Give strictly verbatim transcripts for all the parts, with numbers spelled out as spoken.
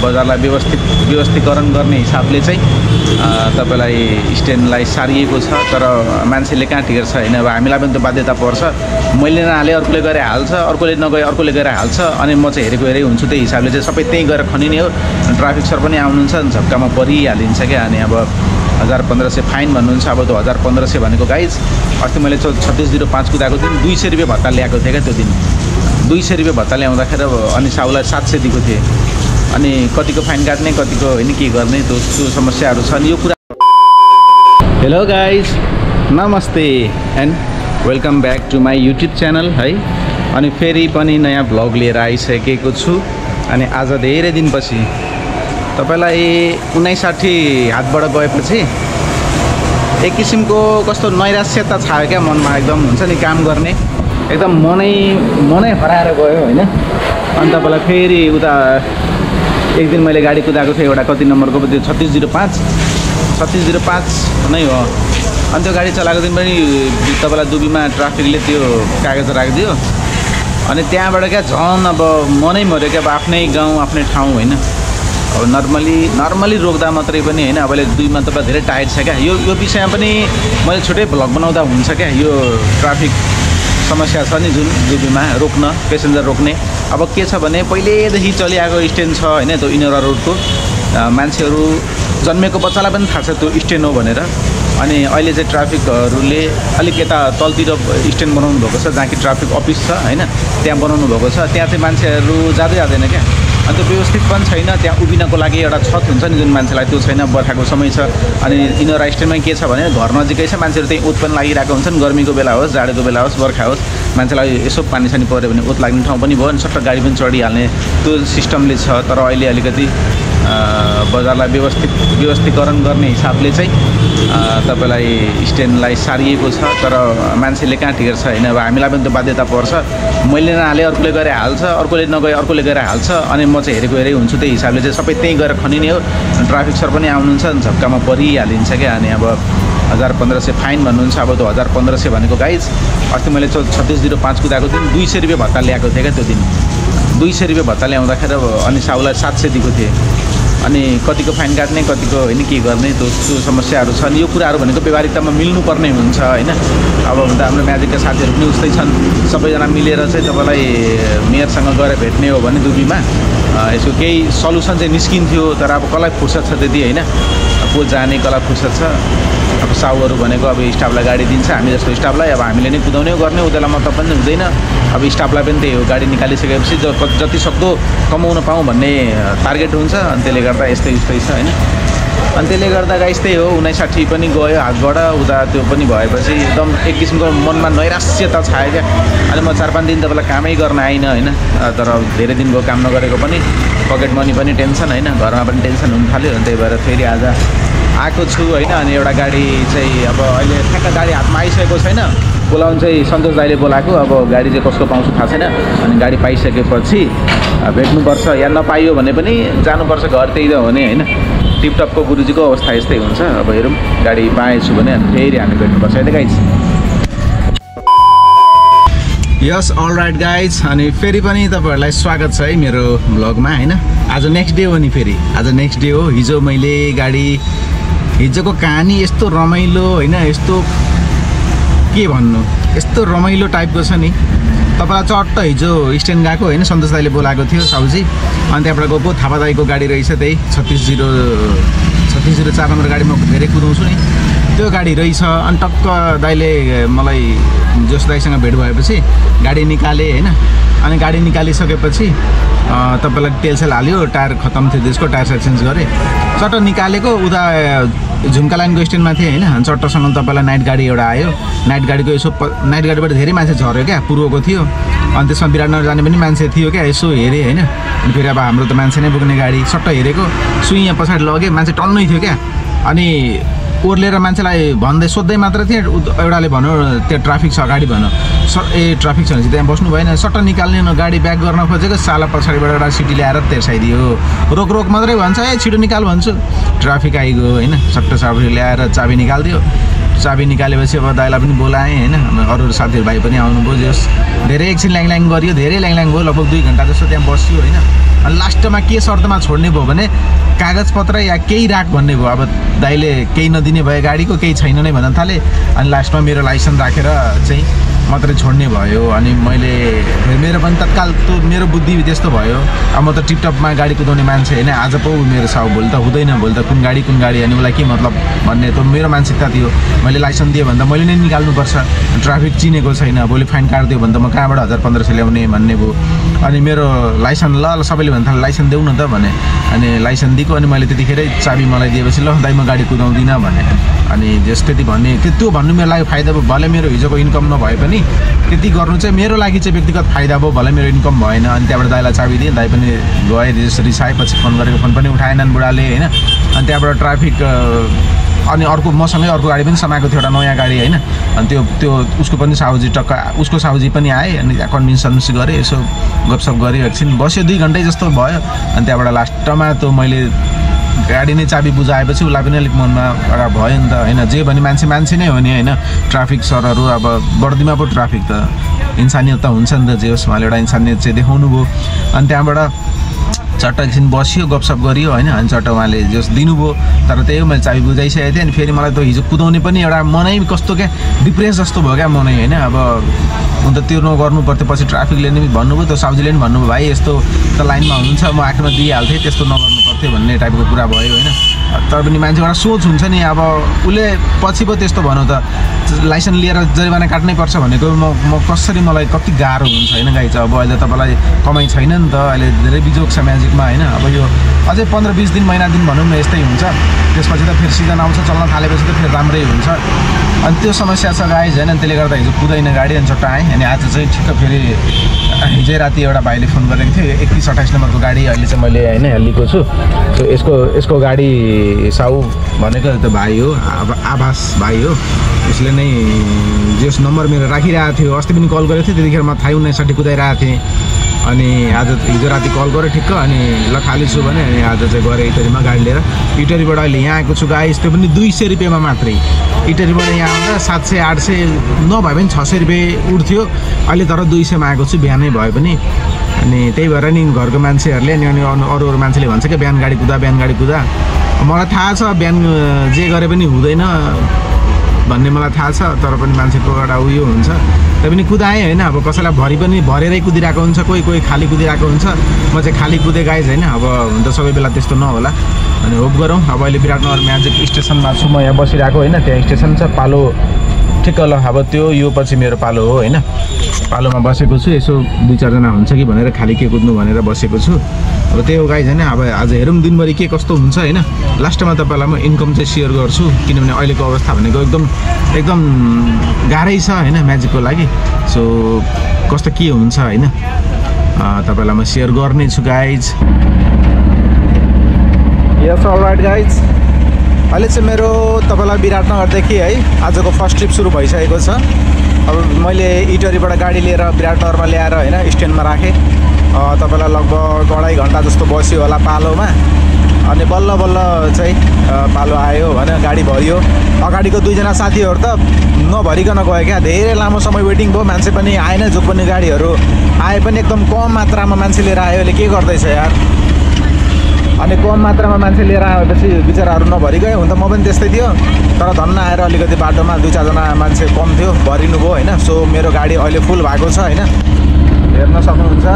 बजारलाई व्यवस्थित व्यवस्थीकरण गर्ने हिसाबले चाहिँ तपाईलाई स्ट्यान्डलाई सारिएको छ। तर मान्छेले कहाँ टिकेर छ हैन। अब हामीलाई पनि त बाध्यता पर्छ। मैले नहाले अर्कोले गरे हाल्छ, अर्कोले नगए अर्कोले गरे हाल्छ, अनि म चाहिँ हेरेको हेरै हुन्छु। त्यही हिसाबले चाहिँ सबै त्यही गएर खनिने हो। ट्राफिक सर पनि आउनुहुन्छ, झट्कामा परिहालिन्छ क्या। अनि अब हजार पन्ध्र सय फाइन भन्नुहुन्छ। अब त्यो हजार पन्ध्र सय भनेको गाइज अस्ति मैले छत्तिस जिरो पाँच कुदाएको दिन दुई सय रुपियाँ भत्ता ल्याएको थिएँ क्या। त्यो दिन दुई सय रुपियाँ भत्ता ल्याउँदाखेरि अब अनि साउलाई सात सय दिएको थिएँ। अनि कतिको फाइन काट्ने, कतिको होइन के गर्ने, त्यो त्यो समस्याहरू छन्। यो कुरा हेलो गाइज, नमस्ते and welcome back to my YouTube channel है। अनि फेरि पनि नयाँ भ्लग लिएर आइसकेको छु। अनि आज धेरै दिनपछि तपाईलाई उन्नाइस साठी हातबाट गएपछि एक किसिमको कस्तो नैराश्यता छायो क्या मनमा। एकदम हुन्छ नि काम गर्ने एकदम मनै मनै हराएर गयो होइन। अनि तपाईँलाई फेरि उता एक दिन मैले गाडी कुदाएको थिएँ एउटा कति नम्बरको त्यो छत्तिस जिरो पाँच छत्तिस जिरो पाँच नै हो। अनि त्यो गाडी चलाएको दिन पनि तपाईँलाई दुबीमा ट्राफिकले त्यो कागज राखिदियो। अनि त्यहाँबाट क्या झन् अब मनै मऱ्यो क्या। अब आफ्नै गाउँ आफ्नै ठाउँ होइन। अब नर्मली नर्मली रोक्दा मात्रै पनि होइन। अब अहिले दुईमा तपाईँ धेरै टायर्ड छ क्या। यो यो विषयमा पनि मैले छुट्टै भ्लग बनाउँदा हुन्छ क्या। यो ट्राफिक समस्या छ नि जुन दुबीमा रोक्न, पेसेन्जर रोक्ने। अब के छ भने पहिल्यैदेखि चलिआएको स्ट्यान्ड छ होइन। त्यो इनोरा रोडको मान्छेहरू जन्मेको बच्चालाई पनि थाहा छ त्यो स्ट्यान्ड हो भनेर। अनि अहिले चाहिँ ट्राफिकहरूले अलिक यता तलतिर स्ट्यान्ड बनाउनु भएको छ जहाँ कि ट्राफिक अफिस छ होइन। त्यहाँ बनाउनु भएको छ। त्यहाँ चाहिँ मान्छेहरू जाँदै जाँदैन क्या। अनि त्यो व्यवस्थित पनि छैन। त्यहाँ उभिनको लागि एउटा छत हुन्छ नि जुन मान्छेलाई, त्यो छैन। बर्खाको समय छ। अनि इनोरा स्ट्यान्डमा के छ भने घर नजिकै छ। मान्छेहरू त्यहीँ ओत पनि लागिरहेको हुन्छन्। गर्मीको बेला होस्, जाडोको बेला होस्, बर्खा होस्, मान्छेलाई यसो पानी सानी पऱ्यो भने ओत लाग्ने ठाउँ पनि भयो। अनि सट्ट गाडी पनि चढिहाल्ने त्यो सिस्टमले छ। तर अहिले अलिकति बजारलाई व्यवस्थित व्यवस्थीकरण गर्ने हिसाबले चाहिँ तपाईलाई स्ट्यान्डलाई सारिएको छ। तर मान्छेले कहाँ टिकेर छ होइन। अब हामीलाई पनि त बाध्यता पर्छ। मैले नहाले अर्कोले गरे हाल्छ, अर्कोले नगए अर्कोले गरे हाल्छ, अनि म चाहिँ हेरेको हेरै हुन्छु। त्यही हिसाबले चाहिँ सबै त्यहीँ गएर खनिने हो। ट्राफिक सर पनि आउनुहुन्छ, झट्कामा परिहालिन्छ क्या। अनि अब हजार पन्ध्र सय फाइन भन्नुहुन्छ। अब त्यो हजार पन्ध्र सय भनेको गाइज अस्ति मैले छत्तिस जिरो पाँच कुदाएको दिन दुई सय रुपियाँ भत्ता ल्याएको थिएँ क्या। त्यो दिन दुई सय रुपियाँ भत्ता ल्याउँदाखेरि अब अनि साउलाई सात सय दिएको थिएँ। अनि कतिको फाइन काट्ने, कतिको होइन के गर्ने, त्यो त्यो समस्याहरू छन्। यो कुराहरू भनेको व्यवहारिकतामा मिल्नुपर्ने हुन्छ होइन। अब हुन त हाम्रो म्याजिकका साथीहरू पनि उस्तै छन्। सबैजना मिलेर चाहिँ तपाईँलाई मेयरसँग गएर भेट्ने हो भने दुबीमा यसको केही सल्युसन चाहिँ निस्किन्थ्यो। तर अब कसलाई फुर्सद छ त्यति होइन। को जाने कसलाई फुर्सद छ। अब साउहरू भनेको अब स्टाफलाई गाडी दिन्छ, हामी जस्तो स्टाफलाई अब हामीले नै कुदाउने गर्ने हो। त्यसलाई मतलब पनि हुँदैन। अब स्टाफलाई पनि त्यही हो, गाडी निकालिसकेपछि जति सक्दो कमाउन पाऊँ भन्ने टार्गेट हुन्छ। अनि त्यसले गर्दा यस्तै यस्तै छ होइन। अनि त्यसले गर्दा यस्तै हो। उन्नाइस साठी पनि गयो हातबाट उता। त्यो पनि भएपछि एकदम एक किसिमको मनमा नैराश्यता छायो क्या। अनि म चार पाँच दिन तपाईँलाई कामै गर्न आइनँ होइन। तर धेरै दिन भयो काम नगरेको पनि, पकेट मनी पनि टेन्सन होइन, घरमा पनि टेन्सन हुन थाल्यो। अनि त्यही भएर फेरि आज आएको छु होइन। अनि एउटा गाडी चाहिँ अब अहिले ठ्याक्क गाडी हातमा आइसकेको छैन। बोलाउनु चाहिँ सन्तोष दाइले बोलाएको। अब गाडी चाहिँ कसको पाउँछु थाहा छैन। अनि गाडी पाइसकेपछि भेट्नुपर्छ, या नपाइयो भने पनि जानुपर्छ घर। त्यही त हो नि होइन। टिपटपको गुरुजीको अवस्था यस्तै हुन्छ। अब हेरौँ गाडी पाएछु भने अनि फेरि हामी भेट्नुपर्छ है त guys. Yes all right guys. अनि फेरि पनि तपाईँहरूलाई स्वागत छ है मेरो भ्लगमा होइन। आज नेक्स्ट डे हो नि, फेरि आज नेक्स्ट डे हो। हिजो मैले गाडी हिजोको कहानी यस्तो रमाइलो होइन, यस्तो के भन्नु, यस्तो रमाइलो टाइपको छ नि। तपाईँलाई चट्ट हिजो स्ट्यान्ड गएको होइन, सन्तोष दाइले बोलाएको थियो साउजी। अनि त्यहाँबाट गएको थापा दाइको गाडी रहेछ, त्यही छत्तिस जिरो छत्तिस जिरो चार नम्बर गाडी म धेरै कुदाउँछु नि, त्यो गाडी रहेछ। अनि टक्क दाइले मलाई जोस दाइसँग भेट भएपछि गाडी निकालेँ होइन। अनि गाडी निकालिसकेपछि तपाईँलाई तेलसेल हाल्यो, टायर खत्तम थियो त्यसको, टायर सायर चेन्ज गरेँ। चट्ट निकालेको उता झुम्का लाइनको स्ट्यान्डमा थिएँ होइन। अनि चट्टसँग तपाईँलाई नाइट गाडी एउटा आयो। नाइट गाडीको यसो प नाइट गाडीबाट धेरै मान्छे झऱ्यो क्या, पूर्वको थियो। अनि त्यसमा विराटनगर जाने पनि मान्छे थियो क्या। यसो हेरेँ होइन। अनि फेरि अब हाम्रो त मान्छे नै बोक्ने गाडी, सट्ट हेरेको सुई यहाँ पछाडि लगेँ, मान्छे टन्नै थियो क्या। अनि ओर्लेर मान्छेलाई भन्दै सोध्दै मात्र थिएँ। एउटाले भन्यो त्यो ट्राफिक छ अगाडि भन्यो। स ए ट्राफिक छ भने त्यहाँ बस्नु भएन। सट्ट निकाल्ने न गाडी ब्याक गर्न खोजेको, साला पछाडिबाट एउटा सिटी ल्याएर तेर्साइदियो। रोक रोक मात्रै भन्छ, ए छिटो निकाल भन्छु। ट्राफिक आइगयो होइन। सट्ट चाबी ल्याएर चाबी निकालिदियो। चाबी निकालेपछि अब दाइलाई पनि बोलाएँ होइन अरू साथीहरू भाइ पनि आउनुभयो जस धेरै एकछिन ल्याङ ल्याङ गरियो धेरै ल्याङ ल्याङ भयो लगभग दुई घन्टा जस्तो त्यहाँ बस्यो होइन अनि लास्टमा के शर्तमा छोड्ने भयो भने कागजपत्र या केही राख भन्ने भयो अब दाइले केही नदिने भयो गाडीको केही छैन नै भन्न थाले अनि लास्टमा मेरो लाइसेन्स राखेर चाहिँ मात्रै छोड्ने भयो अनि मैले मेरो पनि तत्काल त्यो मेरो बुद्धि त्यस्तो भयो अब म त टिपटपमा गाडी कुदाउने मान्छे होइन आज पो मेरो साउ भोलि त हुँदैन भोलि त कुन गाडी कुन गाडी अनि उसलाई के मतलब भन्ने त मेरो मानसिकता थियो मैले लाइसेन्स दिएँ भने त मैले नै निकाल्नुपर्छ ट्राफिक चिनेको छैन भोलि फाइन काटिदियो भने त म कहाँबाट हजार पन्ध्र सय ल्याउने भन्ने भयो अनि मेरो लाइसेन्स ल सबैले भन्दा लाइसेन्स देऊ न त भने अनि लाइसेन्स दिएको अनि मैले त्यतिखेरै चाबी मलाई दिएपछि ल दाइ म गाडी कुदाउँदिनँ भने अनि जस त्यति भन्ने त्यो भन्नु मेरो लागि फाइदा भयो भले मेरो हिजोको इन्कम नभए पनि त्यति गर्नु चाहिँ मेरो लागि चाहिँ व्यक्तिगत फाइदा भयो भले मेरो इन्कम भएन अनि त्यहाँबाट दाइलाई चाबी दिएँ दाइ पनि गए जस रिसाएपछि फोन गरेको फोन पनि उठाएनन् बुढाले होइन अनि त्यहाँबाट ट्राफिक अनि अर्को मसँगै अर्को गाडी पनि समाएको थियो एउटा नयाँ गाडी होइन अनि त्यो त्यो उसको पनि साउजी टक्का उसको साउजी पनि आए अनि कन्भिन्स सन्भिन्स गरेँ यसो गफसफ गरेँ एकछिन बस्यो दुई घन्टै जस्तो भयो अनि त्यहाँबाट लास्टमा त मैले गाडी नै चाबी बुझाएपछि उसलाई पनि अलिक मनमा एउटा भयो नि त होइन जे भने मान्छे मान्छे नै हो नि होइन ट्राफिक सरहरू अब बर्दिमा पो ट्राफिक त इन्सानियत त हुन्छ नि त जे होस् उहाँले एउटा इन्सानियत चाहिँ देखाउनु भयो अनि त्यहाँबाट चट्ट एकछिन बस्यो गफसफ गरियो होइन अनि चट्ट उहाँले जस दिनुभयो तर त्यही हो मैले चाबी बुझाइसकेको थिएँ अनि फेरि मलाई त हिजो कुदाउने पनि एउटा मनै कस्तो क्या डिप्रेस जस्तो भयो क्या मनै होइन अब अन्त त्यो नगर्नु पर्थ्यो पछि ट्राफिकले नि भन्नुभयो त साउजीले पनि भन्नुभयो भाइ यस्तो त लाइनमा हुनुहुन्छ म आखिरमा दिइहाल्थेँ त्यस्तो नगर्नु पर्थ्यो भन्ने टाइपको कुरा भयो होइन तर पनि मान्छे एउटा सोच हुन्छ नि अब उसले पछि पो त्यस्तो भनौँ त लाइसेन्स लिएर जरिवाना काट्नै पर्छ भनेको म म कसरी मलाई कति गाह्रो हुन्छ होइन गाई चाहिँ अब अहिले तपाईँलाई कमाइ छैन नि त अहिले धेरै बिजोग छ म्याजिकमा होइन अब यो अझै पन्ध्र बिस दिन महिना दिन भनौँ न यस्तै हुन्छ त्यसपछि त फेरि सिजन आउँछ चल्न थालेपछि त फेरि राम्रै हुन्छ अनि त्यो समस्या छ गाइज होइन त्यसले गर्दा हिजो कुदैन गाडी अनि चट्ट आएँ अनि आज चाहिँ ठिक्क फेरि हिजै राति एउटा भाइले फोन गरेको थियो एकतिस अट्ठाइस नम्बरको गाडी अहिले चाहिँ मैले होइन लिएको छु सो यसको यसको गाडी साउ भनेको त भाइ हो आभास भाइ हो उसले नै जस नम्बर मेरो राखिरहेको थियो अस्ति पनि कल गरेको थियो त्यतिखेर म थाहै उन्नाइसठी कुदाइरहेको थिएँ अनि आज हिजो राति कल गरेँ ठिक्क अनि ल खाली छु भने अनि आज चाहिँ गएँ इटरीमा गाडी लिएर इटरीबाट अहिले यहाँ आएको छु गाइस त्यो पनि दुई सय रुपियाँमा मात्रै इटरीबाट यहाँ आउँदा सात सय आठ सय नभए पनि छ सय रुपियाँ उठ्थ्यो अहिले तर दुई सयमा आएको छु बिहानै भए पनि अनि त्यही भएर नि घरको मान्छेहरूले अनि अनि अरू अरू मान्छेले भन्छ क्या बिहान गाडी कुदा बिहान गाडी कुदा मलाई थाहा छ बिहान जे गरे पनि हुँदैन भन्ने मलाई थाहा छ तर पनि मान्छेको एउटा उयो हुन्छ त्यही पनि कुदाएँ होइन अब कसैलाई भरि पनि भरेरै कुदिरहेको हुन्छ कोही कोही खाली कुदिरहेको हुन्छ म चाहिँ खाली कुदे गाइज होइन अब हुन त सबै बेला त्यस्तो नहोला अनि होप गरौँ अब अहिले विराटनगर म्याजिक स्टेसनमा छु म यहाँ बसिरहेको होइन त्यहाँ स्टेसन छ पालो ठिक्क ल अब त्यो यो पछि मेरो पालो हो होइन पालोमा बसेको छु यसो दुई चारजना हुन्छ कि भनेर खाली के कुद्नु भनेर बसेको छु अब त्यही हो गाइज होइन अब आज हेरौँ दिनभरि के कस्तो हुन्छ होइन लास्टमा तपाईँलाई म इन्कम चाहिँ सेयर गर्छु किनभने अहिलेको अवस्था भनेको एकदम एकदम गाह्रै छ होइन म्याजिकको लागि सो कस्तो के हुन्छ होइन तपाईँलाई म सेयर गर्ने छु गाइज यस अलराइट गाइज अहिले चाहिँ मेरो तपाईँलाई विराटनगरदेखि है आजको फर्स्ट ट्रिप सुरु भइसकेको छ अब मैले इटरीबाट गाडी लिएर विराटनगरमा ल्याएर होइन स्ट्यान्डमा राखेँ तपाईँलाई लगभग अढाई घन्टा जस्तो बस्यो होला पालोमा अनि बल्ल बल्ल चाहिँ पालो आयो होइन गाडी भरियो अगाडिको दुईजना साथीहरू त नभरिकन गयो क्या धेरै लामो समय वेटिङ भयो मान्छे पनि आएन जो पनि गाडीहरू आए पनि एकदम कम मात्रामा मान्छे लिएर आयो अहिले के गर्दैछ यार अनि कम मात्रामा मान्छे लिएर आएपछि बिचराहरू नभरि गयो हुन त म पनि त्यस्तै थियो तर धन्न आएर अलिकति बाटोमा दुई चारजना मान्छे कम थियो भरिनु भयो होइन सो मेरो गाडी अहिले फुल भएको छ होइन हेर्न सक्नुहुन्छ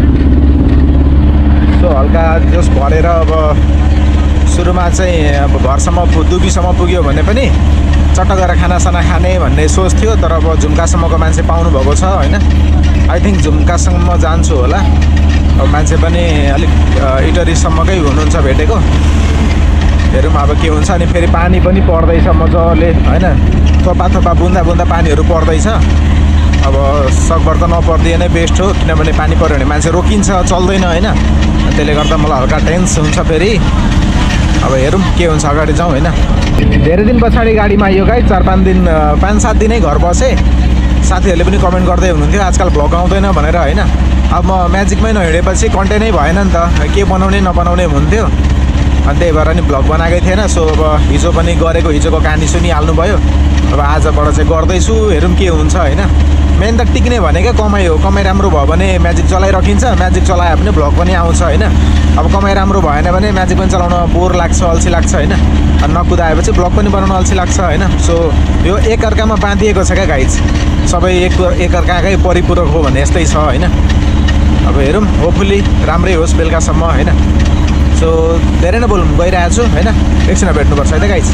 सो हल्का जस भरेर अब सुरुमा चाहिँ अब घरसम्म दुबीसम्म पुग्यो भने पनि चट्ट गएर खानासाना खाने भन्ने सोच थियो तर अब झुम्कासम्मको मान्छे पाउनु भएको छ होइन आई थिङ्क झुम्कासम्म जान्छु होला अब मान्छे पनि अलिक इटरीसम्मकै हुनुहुन्छ भेटेको हेरौँ अब के हुन्छ अनि फेरि पानी पनि पर्दैछ मजाले होइन थोपा थोपा बुन्दा बुन्दा पानीहरू पर्दैछ अब सकभर त नपर्दिए नै बेस्ट हो किनभने पानी पऱ्यो भने मान्छे रोकिन्छ चल्दैन होइन त्यसले गर्दा मलाई हल्का टेन्स हुन्छ फेरि अब हेरौँ के हुन्छ अगाडि जाउँ होइन धेरै दिन पछाडि गाडीमा आइयो गाई चार पाँच दिन पाँच सात दिनै घर बसेँ साथीहरूले पनि कमेन्ट गर्दै हुनुहुन्थ्यो आजकल भ्लग आउँदैन भनेर होइन अब म म्याजिकमै नहिँडेपछि कन्टेन्टै भएन नि त के बनाउने नबनाउने हुन्थ्यो अनि त्यही भएर नि भ्लग बनाएकै थिएन सो अब हिजो पनि गरेको हिजोको कहानी सुनिहाल्नु भयो अब आजबाट चाहिँ गर्दैछु, हेरौँ के हुन्छ होइन। मेन त टिक्ने भनेकै कमाइ हो। कमाइ राम्रो भयो भने म्याजिक चलाइराखिन्छ, म्याजिक चलायो भने भ्लग पनि आउँछ होइन। अब कमाइ राम्रो भएन भने म्याजिक पनि चलाउन बोर लाग्छ, अल्छी लाग्छ होइन। अनि नकुदाएपछि भ्लग पनि बनाउन अल्छी लाग्छ होइन। सो यो एकअर्कामा बाँधिएको छ क्या गाइज, सबै एक एकअर्काकै परिपूरक हो भने यस्तै छ होइन। अब हेरौँ, होपफुल्ली राम्रै होस् बेलुकासम्म होइन। सो धेरै नै बोल्नु गइरहेको छु होइन, एकछिन भेट्नुपर्छ है त गाइज।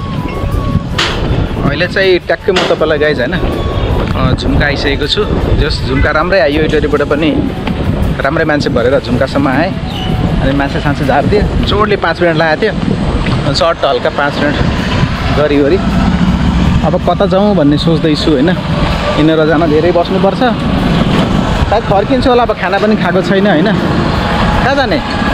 अहिले चाहिँ ट्याक्कै म तपाईँलाई गाइज होइन झुम्का आइसकेको छु। जस झुम्का राम्रै आयो, इटरीबाट पनि राम्रै मान्छे भरेर झुम्कासम्म आएँ। अनि मान्छे सान्छे झारिदियो, जोडले पाँच मिनट लगाएको थियो, सर्ट हल्का पाँच मिनट गरिवरी अब कता जाउँ भन्ने सोच्दैछु होइन। यिनीहरू जान धेरै बस्नुपर्छ, सायद फर्किन्छु होला। अब खाना पनि खाएको छैन होइन। कहाँ जाने?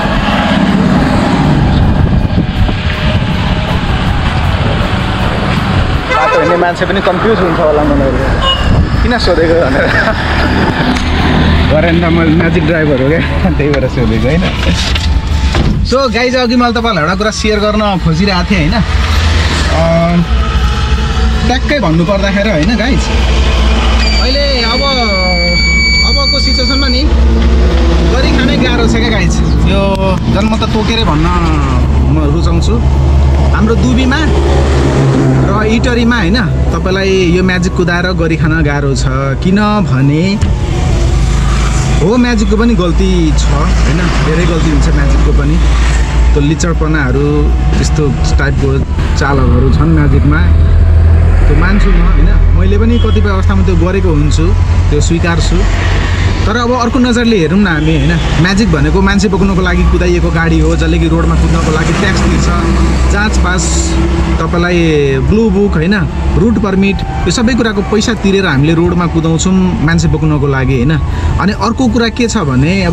बाटो हिँड्ने मान्छे पनि कन्फ्युज हुन्छ होला मलाई, किन सोधेको भनेर। गरेन त म म्याजिक ड्राइभर हो क्या, त्यही भएर सोधेको होइन। सो गाइज अघि मैले तपाईँलाई एउटा कुरा सेयर गर्न खोजिरहेको थिएँ होइन। ट्याक्कै भन्नुपर्दाखेरि होइन गाइज, अहिले अब अबको सिचुएसनमा नि गरी खानै गाह्रो छ क्या गाइज। यो जन्म त तोकेरै भन्न म रुचाउँछु। हाम्रो दुबीमा र इटरीमा होइन तपाईँलाई यो म्याजिक कुदाएर गरी खान गाह्रो छ। किनभने हो म्याजिकको पनि गल्ती छ होइन, धेरै गल्ती हुन्छ म्याजिकको पनि। त्यो लिचडपनाहरू त्यस्तो टाइपको चालकहरू छन् म्याजिकमा, त्यो मान्छु म होइन। मैले पनि कतिपय अवस्थामा त्यो गरेको हुन्छु, त्यो स्वीकार्छु। तर अब अर्को नजरले हेरौँ न हामी होइन। म्याजिक भनेको मान्छे बोक्नुको लागि कुदाइएको गाडी हो, जसले कि रोडमा कुद्नको लागि ट्याक्स तिर्छ, जाँच पास, तपाईँलाई ब्लू बुक होइन, रुट पर्मिट, यो सबै कुराको पैसा तिरेर हामीले रोडमा कुदाउँछौँ मान्छे बोक्नको लागि होइन। अनि अर्को कुरा के छ भने अब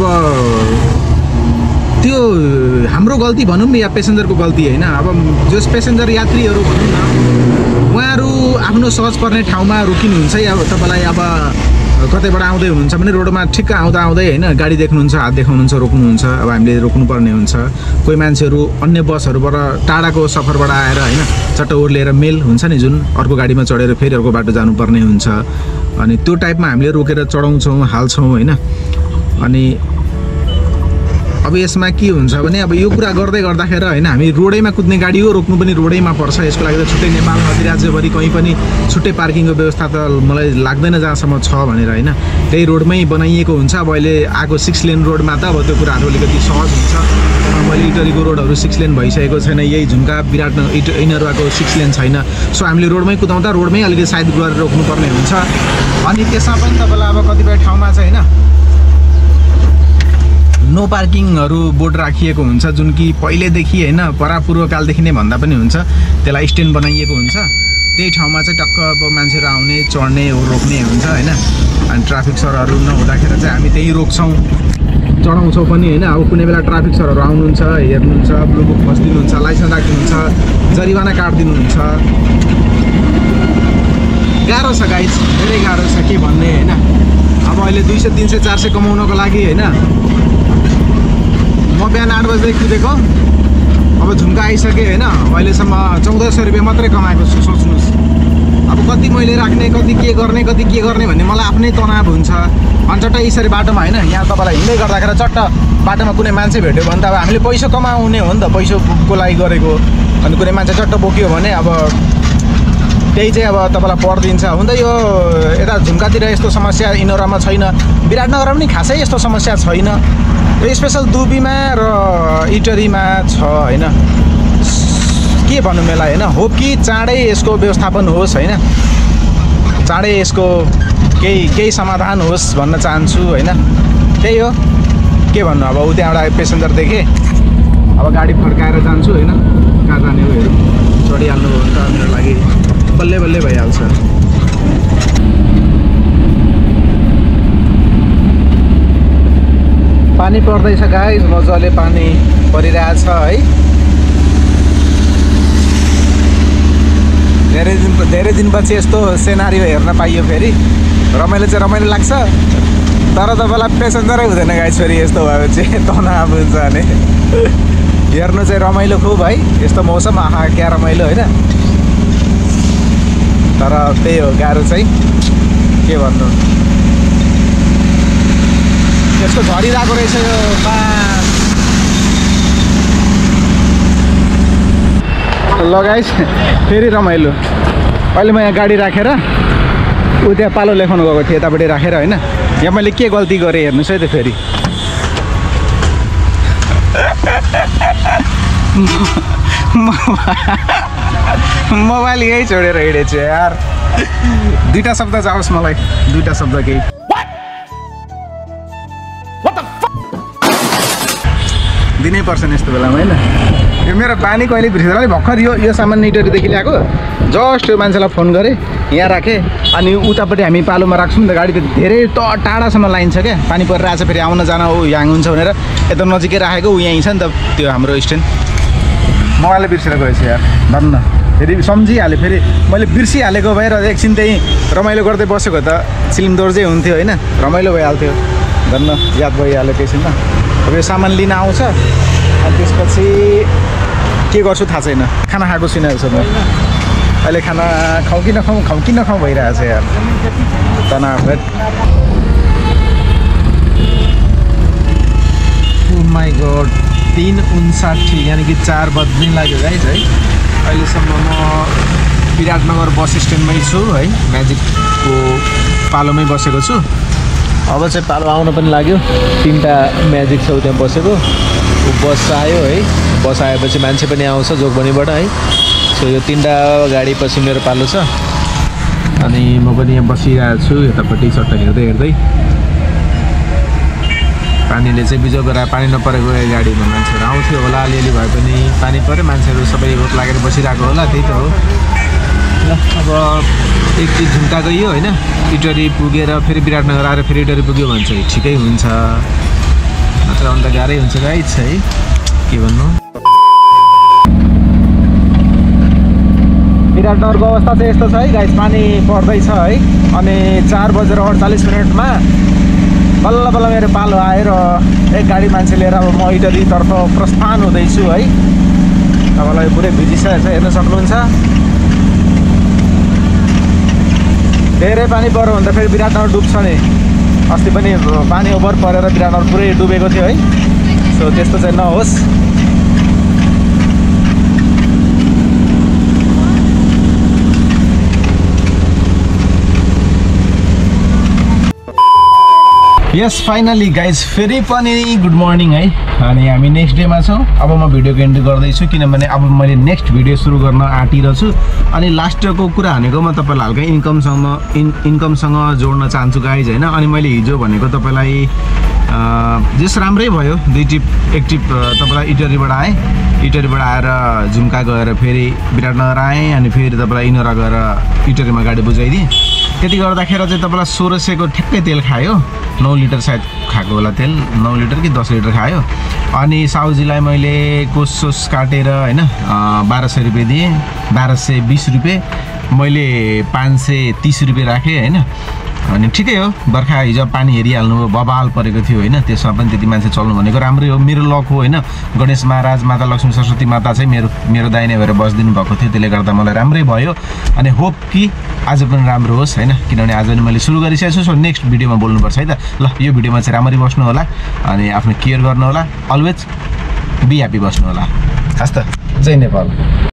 त्यो हाम्रो गल्ती भनौँ या पेसेन्जरको गल्ती होइन। अब जस पेसेन्जर यात्रीहरू भनौँ न, उहाँहरू आफ्नो सहज पर्ने ठाउँमा रोकिनुहुन्छ या तपाईँलाई अब कतैबाट आउँदै हुनुहुन्छ भने रोडमा ठिक्क आउँदा आउँदै होइन गाडी देख्नुहुन्छ, हात देखाउनुहुन्छ, रोक्नुहुन्छ। अब हामीले रोक्नुपर्ने हुन्छ। कोही मान्छेहरू अन्य बसहरूबाट टाढाको सफरबाट आएर होइन चट्ट ओर्लिएर मेल हुन्छ नि, जुन अर्को गाडीमा चढेर फेरि अर्को बाटो जानुपर्ने हुन्छ। अनि त्यो टाइपमा हामीले रोकेर चढाउँछौँ, हाल्छौँ होइन। अनि अब यसमा के हुन्छ भने अब यो कुरा गर्दै गर्दाखेरि होइन हामी रोडैमा कुद्ने गाडी हो, रोक्नु पनि रोडैमा पर्छ। यसको लागि त छुट्टै नेपाल अधिराज्यभरि कहीँ पनि छुट्टै पार्किङको व्यवस्था त मलाई लाग्दैन जहाँसम्म छ भनेर होइन। त्यही रोडमै बनाइएको हुन्छ। अब अहिले आएको सिक्स लेन रोडमा त अब त्यो कुराहरू अलिकति सहज हुन्छ। मैले इटरीको रोडहरू सिक्स लेन भइसकेको छैन, यही झुम्का विराटनगर इट यिनीहरू आएको सिक्स लेन छैन। सो हामीले रोडमै कुदाउँदा रोडमै अलिकति साइड गरेर रोक्नुपर्ने हुन्छ। अनि त्यसमा पनि तपाईँलाई अब कतिपय ठाउँमा चाहिँ होइन नो पार्किङहरू बोर्ड राखिएको हुन्छ, जुन कि पहिलेदेखि होइन परापूर्वकालदेखि नै भन्दा पनि हुन्छ। त्यसलाई स्ट्यान्ड बनाइएको हुन्छ। त्यही ठाउँमा चाहिँ टक्क अब मान्छेहरू आउने चढ्ने रोक्ने हुन्छ होइन। अनि ट्राफिक सरहरू नहुँदाखेरि चाहिँ हामी त्यही रोक्छौँ, चढाउँछौँ पनि होइन। अब कुनै बेला ट्राफिक सरहरू आउनुहुन्छ, हेर्नुहुन्छ, ब्लू बुक फस्दिनुहुन्छ, लाइसेन्स राखिदिनुहुन्छ, जरिवाना काटिदिनुहुन्छ। गाह्रो छ गाइज, धेरै गाह्रो छ, के भन्ने होइन। अब अहिले दुई सय तिन सय चार सय कमाउनको लागि होइन म बिहान आठ बजीदेखि कुदेको, अब झुम्का आइसकेँ होइन। अहिलेसम्म चौध सय रुपियाँ मात्रै कमाएको छु। सोच्नुहोस् अब कति मैले राख्ने, कति के गर्ने, कति के गर्ने भन्ने मलाई आफ्नै तनाव हुन्छ। अनि चट्ट यसरी बाटोमा होइन यहाँ तपाईँलाई हिँड्दै गर्दाखेरि चट्ट बाटोमा कुनै मान्छे भेट्यो भने त अब हामीले पैसा कमाउने हो नि त, पैसाको लागि गरेको। अनि कुनै मान्छे चट्ट बोक्यो भने अब त्यही चाहिँ अब तपाईँलाई पर्दिन्छ। हुन त यो यता झुम्कातिर यस्तो समस्या इनोरामा छैन, विराटनगरमा पनि खासै यस्तो समस्या छैन। यो स्पेसल दुबीमा र इटरीमा छ होइन। के भनौँ यसलाई होइन, होप कि चाँडै यसको व्यवस्थापन होस् होइन, चाँडै यसको केही केही समाधान होस् भन्न चाहन्छु होइन। त्यही हो, के भन्नु। अब उ त्यहाँबाट पेसेन्जर देखेँ, अब गाडी फर्काएर जान्छु होइन। कहाँ जाने हो हेरौँ, चढिहाल्नु हो भने त मेरो लागि बल्लै बल्लै भइहाल्छ। पानी पर्दैछ गाइस, मजाले पानी परिरहेछ है। धेरै दिन धेरै दिनपछि यस्तो सेनारियो हेर्न पाइयो, फेरि रमाइलो चाहिँ रमाइलो लाग्छ। तर तपाईँलाई पेसेन्जरै हुँदैन गाइस, फेरि यस्तो भयो चाहिँ तनाव हुन्छ भने हेर्नु चाहिँ रमाइलो खुब है। यस्तो मौसम आहा क्या रमाइलो होइन। तर त्यही हो गाह्रो चाहिँ के भन्नु यसको झरिरहेको रहेछ यो बाँस ल गाइस फेरि रमाइलो अहिले म यहाँ गाडी राखेर ऊ त्यहाँ पालो लेखाउनु गएको थिएँ यतापट्टि राखेर होइन यहाँ मैले के गल्ती गरेँ हेर्नुहोस् है त फेरि मोबाइल यही छोडेर हिँडेछु यार दुईवटा शब्द जाओस् मलाई दुईवटा शब्द केही दिनै पर्छ नि यस्तो बेलामा होइन यो मेरो पानी कहिले बिर्सिन्छ अलिक भर्खर यो यो सामान इटरीदेखि ल्याएको जस्ट यो मान्छेलाई फोन गरेँ यहाँ राखेँ अनि उतापट्टि हामी पालोमा राख्छौँ नि त गाडी त धेरै त टाढासम्म लाइन्छ क्या पानी परिरहेको छ फेरि आउन जान ऊ ह्याङ हुन्छ भनेर यता नजिकै राखेको ऊ यहीँ छ नि त त्यो हाम्रो स्ट्यान्ड मोबाइलले बिर्सेर गएछ यार धन्न फेरि सम्झिहालेँ फेरि मैले बिर्सिहालेको भएर एकछिन त्यहीँ रमाइलो गर्दै बसेको त सिलिम दोर्जै हुन्थ्यो होइन रमाइलो भइहाल्थ्यो धन्न याद भइहाल्यो एकछिनमा अब यो सामान लिन आउँछ अनि त्यसपछि के गर्छु थाहा छैन खाना खाएको छुइनँ छ म अहिले खाना खाउँ कि नखाउँ खाउँ कि नखाउँ भइरहेको छ यार तनाव ओ माई गॉड तीन उन्साठी यानी कि चार बज्नै लाग्यो गाइस है अहिलेसम्म म विराटनगर बस स्ट्यान्डमै छु है म्याजिकको पालोमै बसेको छु अब चाहिँ पालो आउन पनि लाग्यो तीनटा म्याजिक छ त्यहाँ बसेको ऊ बस आयो है बस आएपछि मान्छे पनि आउँछ जोगबनीबाट है सो यो तीनटा गाडी पछि मेरो पालो छ अनि म पनि यहाँ बसिरहेको छु यतापट्टि सट्टा हेर्दै हेर्दै पानीले चाहिँ बिजो गराएर पानी नपरेको गाडीमा मान्छेहरू आउँथ्यो होला अलिअलि भए पनि पानी पऱ्यो मान्छेहरू सबै रोक लागेर बसिरहेको होला त्यही त हो ल अब एक चिज झुम्टा गइयो होइन इटरी पुगेर फेरि विराटनगर आएर फेरि इटरी पुग्यो भने चाहिँ ठिकै हुन्छ नत्र अन्त गाह्रै हुन्छ गाइस है के भन्नु विराटनगरको अवस्था चाहिँ यस्तो छ है गाइस पानी पर्दैछ है अनि चार बजेर अडचालिस मिनटमा बल्ल बल्ल मेरो पालो आएर एक गाडी मान्छे लिएर अब म इटरीतर्फ प्रस्थान हुँदैछु है तपाईँलाई पुरै भिजिसकेको छ हेर्न सक्नुहुन्छ धेरै पानी पऱ्यो भने त फेरि विराटनगर डुब्छ नि अस्ति पनि पानी ओभर परेर विराटनगर पुरै डुबेको थियो है सो त्यस्तो चाहिँ नहोस् यस फाइनली गाइज फेरि पनि गुड मर्निङ है अनि हामी नेक्स्ट डेमा छौँ अब म भिडियोको एन्ड गर्दैछु किनभने अब मैले नेक्स्ट भिडियो सुरु गर्न आँटिरहेको छु अनि लास्टको कुरा भनेको म तपाईँलाई हल्का इन्कमसँग इन इन्कमसँग जोड्न चाहन्छु गाइज होइन अनि मैले हिजो भनेको तपाईँलाई जस राम्रै भयो दुई टिप एक टिप तपाईँलाई इटरीबाट आएँ इटरीबाट आएर झुम्का गएर फेरि विराटनगर आएँ अनि फेरि तपाईँलाई इनोरा गएर इटरीमा गाडी बुझाइदिएँ त्यति गर्दाखेरि चाहिँ तपाईँलाई सोह्र सयको ठ्याक्कै तेल खायो नौ लिटर सायद खाएको होला तेल नौ लिटर कि दस लिटर खायो अनि साउजीलाई मैले कोसोस काटेर होइन बाह्र सय रुपियाँ दिएँ बाह्र सय बिस रुपियाँ मैले पाँच सय तिस रुपियाँ राखेँ होइन अनि ठिकै हो बर्खा हिजो पानी हेरिहाल्नु बबाल परेको थियो होइन त्यसमा पनि त्यति मान्छे चल्नु भनेको राम्रै हो मेरो लक हो होइन गणेश महाराज माता लक्ष्मी सरस्वती माता चाहिँ मेरो मेरो दाहिने भएर बसिदिनु भएको थियो त्यसले गर्दा मलाई राम्रै भयो अनि होप कि आज पनि राम्रो होस् होइन किनभने आज पनि मैले सुरु गरिसकेको छु सो नेक्स्ट भिडियोमा बोल्नुपर्छ है त ल यो भिडियोमा चाहिँ राम्ररी बस्नु होला अनि आफ्नो केयर गर्नु होला अलवेज बी ह्याप्पी बस्नु होला हस् त जय नेपाल।